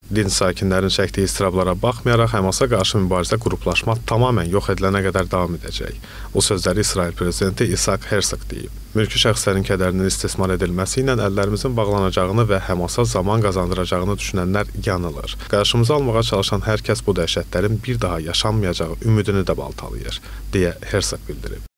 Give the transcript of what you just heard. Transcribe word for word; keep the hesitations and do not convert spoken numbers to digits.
Dinc sakinlərin çəkdiyi istirablara baxmayaraq, Həmasa qarşı mübarizə qruplaşma tamamilə yox edilənə qədər davam edəcək. O sözləri İsrail prezidenti İshak Herzog deyib. Mülki şəxslərin kədərinin istismar edilməsi ilə əllərimizin bağlanacağını və Həmasa zaman qazandıracağını düşünənlər yanılır. Qarşımıza almağa çalışan hər kəs bu dəhşətlərin bir daha yaşanmayacağı ümidini də baltalayır, deyə Herzog bildirib.